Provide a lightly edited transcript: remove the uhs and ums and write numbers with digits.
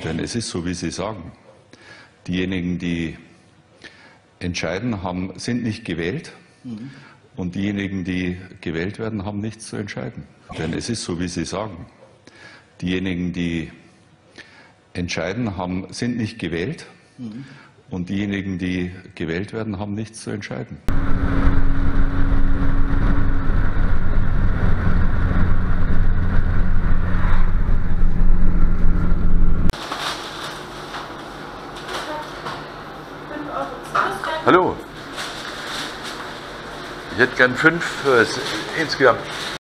Denn es ist so, wie Sie sagen. Diejenigen, die entscheiden, sind nicht gewählt. Und diejenigen, die gewählt werden, haben nichts zu entscheiden. Denn es ist so, wie Sie sagen. Diejenigen, die entscheiden, sind nicht gewählt. Und diejenigen, die gewählt werden, haben nichts zu entscheiden. Hallo. Ich hätte gern 5 insgesamt.